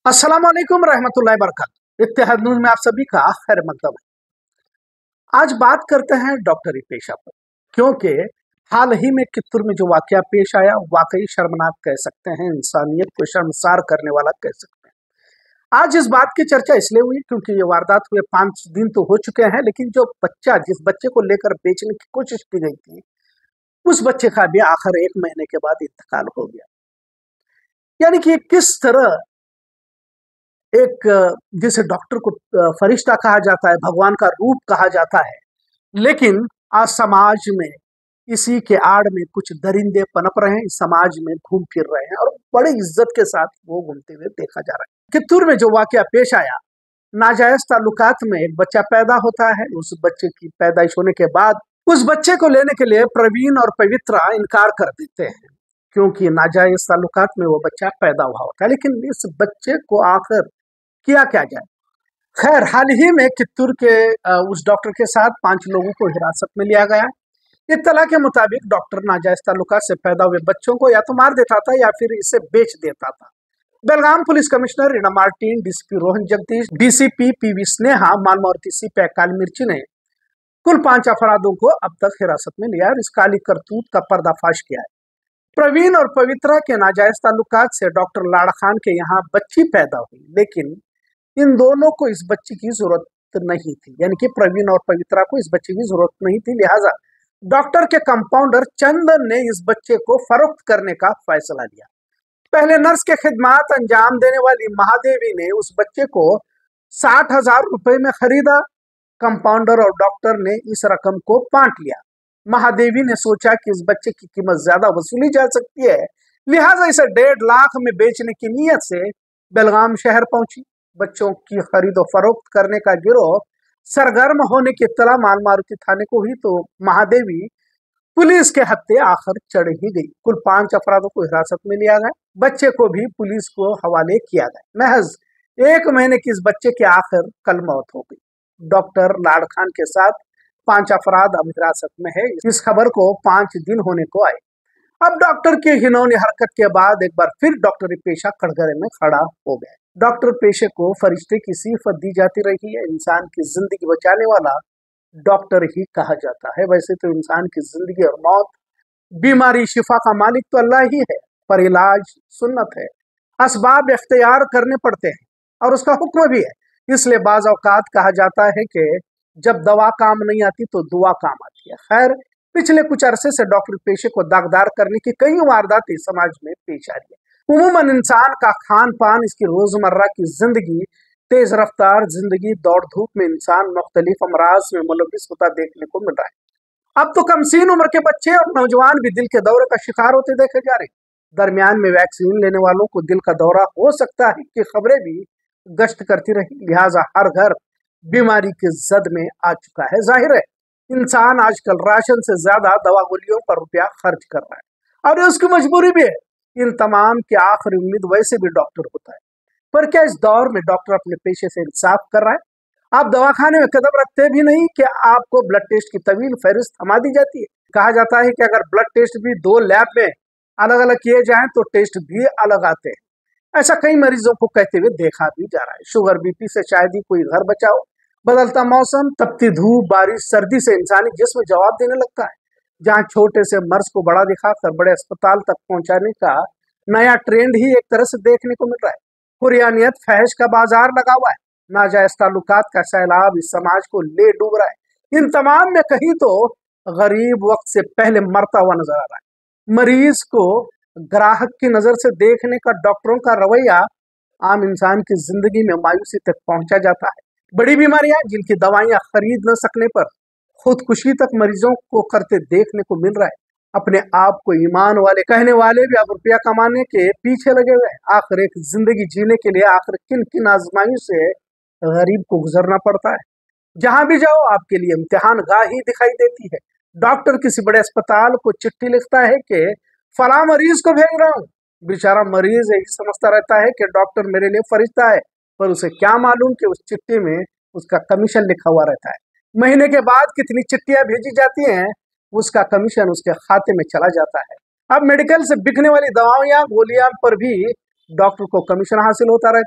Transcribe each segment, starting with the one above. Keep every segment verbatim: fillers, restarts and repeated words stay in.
अस्सलाम वालेकुम रहमतुल्लाहि बरकातहू। इत्तेहाद न्यूज़ में आप सभी का खैर मकदम है। आज बात करते हैं डॉक्टरी पेशा पर, क्योंकि हाल ही में कित्तूर में जो वाकया पेश आया वाकई शर्मनाक कह सकते हैं, इंसानियत को शर्मसार करने वाला कह सकते हैं। आज इस बात की चर्चा इसलिए हुई क्योंकि ये वारदात हुए पांच दिन तो हो चुके हैं, लेकिन जो बच्चा जिस बच्चे को लेकर बेचने की कोशिश की गई थी उस बच्चे का भी आखिर एक महीने के बाद इंतकाल हो गया। यानी कि किस तरह एक जिसे डॉक्टर को फरिश्ता कहा जाता है, भगवान का रूप कहा जाता है, लेकिन आज समाज में इसी के आड़ में कुछ दरिंदे पनप रहे हैं, समाज में घूम फिर रहे हैं और बड़े इज्जत के साथ वो घूमते हुए देखा जा रहा है। कित्तूर में जो वाकया पेश आया, नाजायज ताल्लुकात में एक बच्चा पैदा होता है। उस बच्चे की पैदाइश होने के बाद उस बच्चे को लेने के लिए प्रवीण और पवित्रा इनकार कर देते हैं, क्योंकि नाजायज ताल्लुकात में वो बच्चा पैदा हुआ होता है। लेकिन इस बच्चे को आखिर किया क्या जाए। खैर, हाल ही में कित्तूर के उस डॉक्टर के साथ पांच लोगों को हिरासत में लिया गया। इत्तला के मुताबिक डॉक्टर नाजायज ताल्लुकात से पैदा हुए बच्चों को या तो मार देता था या फिर इसे बेच देता था। Belgaum police commissioner Reena Martin, DCP Rohan Jagdish, DCP PV Sneha Malma और डीसीपी अकाल मिर्ची ने कुल पांच अफरादों को अब तक हिरासत में लिया और इस काली करतूत का पर्दाफाश किया है। प्रवीण और पवित्रा के नाजायज ताल्लुकात से डॉक्टर लाड़ा खान के यहाँ बच्ची पैदा हुई, लेकिन इन दोनों को इस बच्ची की जरूरत नहीं थी, यानी कि प्रवीण और पवित्रा को इस बच्चे की जरूरत नहीं थी। लिहाजा डॉक्टर के कंपाउंडर चंदन ने इस बच्चे को फरोख्त करने का फैसला लिया। पहले नर्स के खिदमात अंजाम देने वाली महादेवी ने उस बच्चे को साठ हजार रुपए में खरीदा। कंपाउंडर और डॉक्टर ने इस रकम को बांट लिया। महादेवी ने सोचा कि इस बच्चे की कीमत ज्यादा वसूली जा सकती है, लिहाजा इसे डेढ़ लाख में बेचने की नीयत से बेलगाम शहर पहुंची। बच्चों की खरीदो फरोख्त करने का गिरोह सरगर्म होने की इत्तला माल मारुति थाने को हुई तो महादेवी पुलिस के हत्थे आखिर चढ़ ही गई। कुल पांच अफरादों को हिरासत में लिया गया। बच्चे को भी पुलिस को हवाले किया गया। महज एक महीने की इस बच्चे की आखिर कल मौत हो गई। डॉक्टर लाड़ खान के साथ पांच अफराद अब हिरासत में है। इस खबर को पांच दिन होने को आए। अब डॉक्टर की घिनौनी हरकत के बाद एक बार फिर डॉक्टरी पेशा कटघरे में खड़ा हो गया। डॉक्टर पेशे को फरिश्ते की सिफत दी जाती रही है। इंसान की जिंदगी बचाने वाला डॉक्टर ही कहा जाता है। वैसे तो इंसान की जिंदगी और मौत, बीमारी शिफा का मालिक तो अल्लाह ही है, पर इलाज सुन्नत है। असबाब इख्तियार करने पड़ते हैं और उसका हुक्म भी है। इसलिए बाज़ औकात कहा जाता है कि जब दवा काम नहीं आती तो दुआ काम आती है। खैर, पिछले कुछ अरसे से डॉक्टर पेशे को दागदार करने की कई वारदातें समाज में पेश आ रही है। उमूमन इंसान का खान पान, इसकी रोजमर्रा की जिंदगी, तेज रफ्तार जिंदगी, दौड़ धूप में इंसान मुख्तलिफ अमराज में मुलविस होता देखने को मिल रहा है। अब तो कमसीन उम्र के बच्चे और नौजवान भी दिल के दौरे का शिकार होते देखे जा रहे हैं। दरमियान में वैक्सीन लेने वालों को दिल का दौरा हो सकता है कि खबरें भी गश्त करती रही। लिहाजा हर घर बीमारी के जद में आ चुका है। जाहिर है इंसान आजकल राशन से ज्यादा दवा गोलियों पर रुपया खर्च कर रहा है और उसकी मजबूरी भी है। इन तमाम की आखिरी उम्मीद वैसे भी डॉक्टर होता है, पर क्या इस दौर में डॉक्टर अपने पेशे से इंसाफ कर रहा है? आप दवाखाने में कदम रखते भी नहीं कि आपको ब्लड टेस्ट की तवील फहरिस्त थमा दी जाती है। कहा जाता है कि अगर ब्लड टेस्ट भी दो लैब में अलग अलग किए जाएं तो टेस्ट भी अलग आते हैं। ऐसा कई मरीजों को कहते हुए देखा भी जा रहा है। शुगर बीपी से शायद ही कोई घर बचाओ। बदलता मौसम, तपती धूप, बारिश, सर्दी से इंसानी जिस्म जवाब देने लगता है। जहाँ छोटे से मर्ज को बड़ा दिखाकर बड़े अस्पताल तक पहुंचाने का नया ट्रेंड ही एक तरह से देखने को मिल रहा है। हुरियानियत फहश का बाजार लगा हुआ है। नाजायज ताल्लुकात का सैलाब इस समाज को ले डूब रहा है। इन तमाम में कहीं तो गरीब वक्त से पहले मरता हुआ नजर आ रहा है। मरीज को ग्राहक की नजर से देखने का डॉक्टरों का रवैया आम इंसान की जिंदगी में मायूसी तक पहुंचा जाता है। बड़ी बीमारियां जिनकी दवाइयां खरीद न सकने पर खुदकुशी तक मरीजों को करते देखने को मिल रहा है। अपने आप को ईमान वाले कहने वाले भी अब रुपया कमाने के पीछे लगे हुए हैं। आखिर एक जिंदगी जीने के लिए आखिर किन किन आजमाइयों से गरीब को गुजरना पड़ता है। जहां भी जाओ आपके लिए इम्तिहान गाह ही दिखाई देती है। डॉक्टर किसी बड़े अस्पताल को चिट्ठी लिखता है कि फला मरीज को भेज रहा हूँ। बेचारा मरीज यही समझता रहता है कि डॉक्टर मेरे लिए फरिश्ता है, पर उसे क्या मालूम कि उस चिट्ठी में उसका कमीशन लिखा हुआ रहता है। महीने के बाद कितनी चिट्ठियां भेजी जाती हैं, उसका कमीशन उसके खाते में चला जाता है। अब मेडिकल से बिकने वाली दवाइयां गोलियां पर भी डॉक्टर को कमीशन हासिल होता रहता है।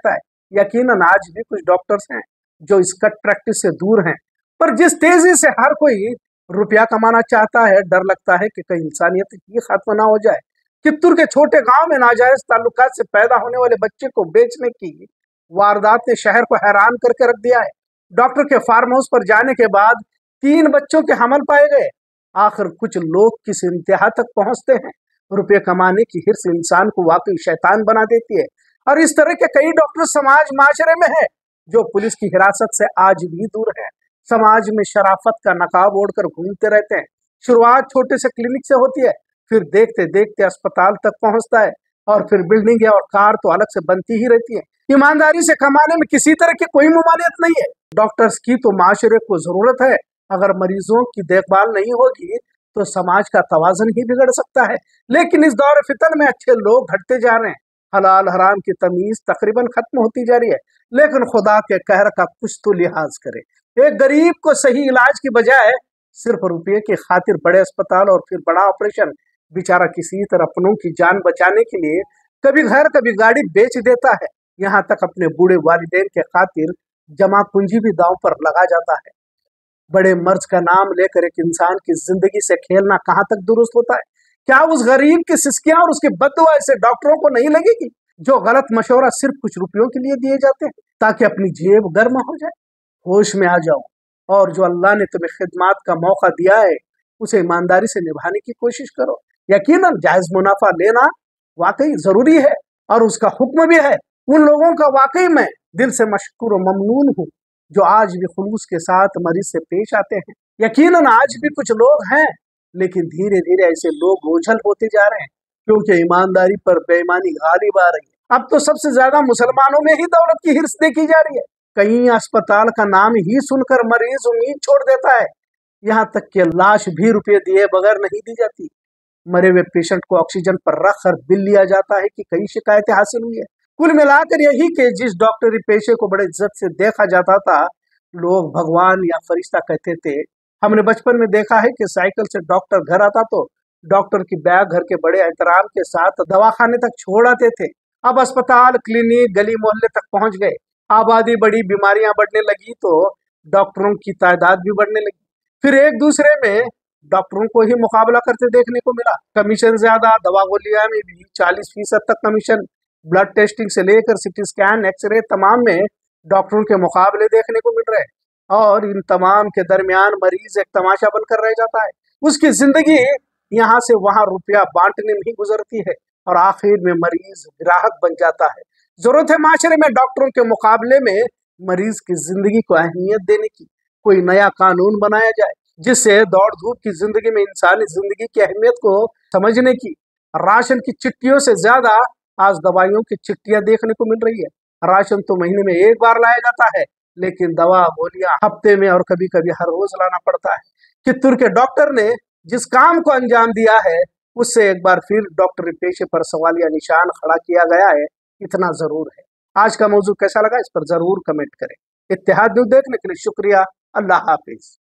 यकीनन आज भी कुछ डॉक्टर्स हैं जो इस कट प्रैक्टिस से दूर हैं, पर जिस तेजी से हर कोई रुपया कमाना चाहता है, डर लगता है कि कहीं इंसानियत ही खत्म ना हो जाए। चित्तूर के छोटे गांव में नाजायज ताल्लुकात से पैदा होने वाले बच्चे को बेचने की वारदात ने शहर को हैरान करके रख दिया है। डॉक्टर के फार्म हाउस पर जाने के बाद तीन बच्चों के हमल पाए गए। आखिर कुछ लोग किस इंतहा तक पहुंचते हैं। रुपये कमाने की हिर्स इंसान को वाकई शैतान बना देती है, और इस तरह के कई डॉक्टर समाज माशरे में है जो पुलिस की हिरासत से आज भी दूर है। समाज में शराफत का नकाब ओढ़कर घूमते रहते हैं। शुरुआत छोटे से क्लिनिक से होती है, फिर देखते देखते अस्पताल तक पहुंचता है, और फिर बिल्डिंग और कार तो अलग से बनती ही रहती है। ईमानदारी से कमाने में किसी तरह की कोई ममानियत नहीं है। डॉक्टर्स की तो माशरे को जरूरत है, अगर मरीजों की देखभाल नहीं होगी तो समाज का तवाज़ुन ही बिगड़ सकता है। लेकिन इस दौर फितन में अच्छे लोग घटते जा रहे हैं, हलाल हराम की तमीज तकरीबन खत्म होती जा रही है। लेकिन खुदा के कहर का कुछ तो लिहाज करे। एक गरीब को सही इलाज की बजाय सिर्फ रुपये की खातिर बड़े अस्पताल और फिर बड़ा ऑपरेशन, बेचारा किसी तरह अपनों की जान बचाने के लिए कभी घर कभी गाड़ी बेच देता है। यहाँ तक अपने बूढ़े वालिदैन के खातिर जमा पूंजी भी दांव पर लगा जाता है। बड़े मर्ज का नाम लेकर एक इंसान की जिंदगी से खेलना कहाँ तक दुरुस्त होता है। क्या उस गरीब की सिस्कियां और उसकी बद्दुआ ऐसे डॉक्टरों को नहीं लगेगी जो गलत मशवरा सिर्फ कुछ रुपयों के लिए दिए जाते हैं ताकि अपनी जेब गर्म हो जाए। होश में आ जाओ, और जो अल्लाह ने तुम्हें खिदमत का मौका दिया है उसे ईमानदारी से निभाने की कोशिश करो। यकीनन जायज मुनाफा लेना वाकई जरूरी है और उसका हुक्म भी है। उन लोगों का वाकई मैं दिल से मशकूर और ममनून हूँ जो आज भी खुलूस के साथ मरीज से पेश आते हैं। यकीनन आज भी कुछ लोग हैं, लेकिन धीरे धीरे ऐसे लोग ओझल होते जा रहे हैं क्योंकि ईमानदारी पर बेईमानी गालिब आ रही है। अब तो सबसे ज्यादा मुसलमानों में ही दौलत की हिर्स देखी जा रही है। कहीं अस्पताल का नाम ही सुनकर मरीज उम्मीद छोड़ देता है, यहाँ तक कि लाश भी रुपये दिए बगैर नहीं दी जाती। मरे हुए पेशेंट को ऑक्सीजन पर रख कर बिल लिया जाता है कि कई शिकायतें हासिल हुई है। कुल मिलाकर यही कि जिस डॉक्टरी पेशे को बड़े इज्जत से देखा जाता था, लोग भगवान या फरिश्ता कहते थे। हमने बचपन में देखा है कि साइकिल से डॉक्टर घर आता तो डॉक्टर की बैग घर के बड़े एहतराम के साथ दवाखाने तक छोड़ आते थे। अब अस्पताल, क्लिनिक, गली मोहल्ले तक पहुंच गए। आबादी बढ़ी, बीमारियां बढ़ने लगी तो डॉक्टरों की तादाद भी बढ़ने लगी। फिर एक दूसरे में डॉक्टरों को ही मुकाबला करते देखने को मिला। कमीशन ज्यादा, दवा गोलियां में भी चालीस फीसद तक कमीशन। ब्लड टेस्टिंग से लेकर सिटी स्कैन, एक्सरे तमाम में डॉक्टरों के मुकाबले देखने को मिल रहे हैं। और इन तमाम के दरमियान मरीज एक तमाशा बनकर रह जाता है। उसकी जिंदगी यहाँ से वहां रुपया बांटने में ही गुजरती है और आखिर में मरीज ग्राहक बन जाता है। जरूरत है माशरे में डॉक्टरों के मुकाबले में मरीज की जिंदगी को अहमियत देने की। कोई नया कानून बनाया जाए जिससे दौड़ धूप की जिंदगी में इंसानी जिंदगी की अहमियत को समझने की। राशन की चिट्ठियों से ज्यादा आज दवाइयों की चिट्ठियां देखने को मिल रही है। राशन तो महीने में एक बार लाया जाता है, लेकिन दवा गोलियां हफ्ते में और कभी कभी हर रोज लाना पड़ता है। चित्तूर के डॉक्टर ने जिस काम को अंजाम दिया है उससे एक बार फिर डॉक्टरी पेशे पर सवालिया निशान खड़ा किया गया है, इतना जरूर है। आज का मौजू कैसा लगा इस पर जरूर कमेंट करें। इत्तेहाद न्यूज़ देखने के लिए शुक्रिया। अल्लाह हाफिज।